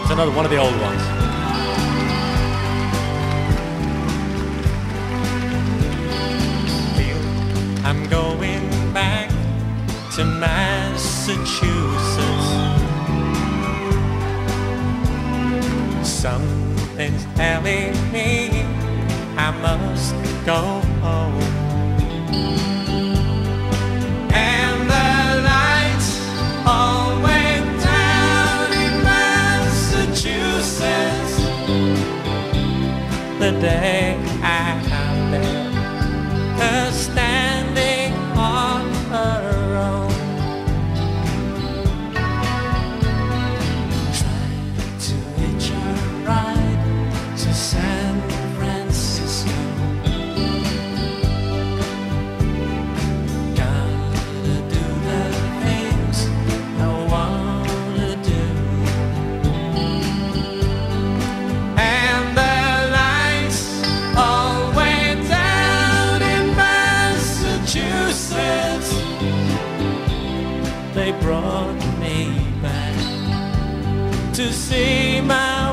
It's another one of the old ones. I'm going back to Massachusetts. Something's telling me I must go home. And the lights all went down in Massachusetts the day I left her standing on her own. Tried to hitch a ride to San Francisco. Gotta do the things I wanna do. And the lights all went down in Massachusetts. They brought me back to see my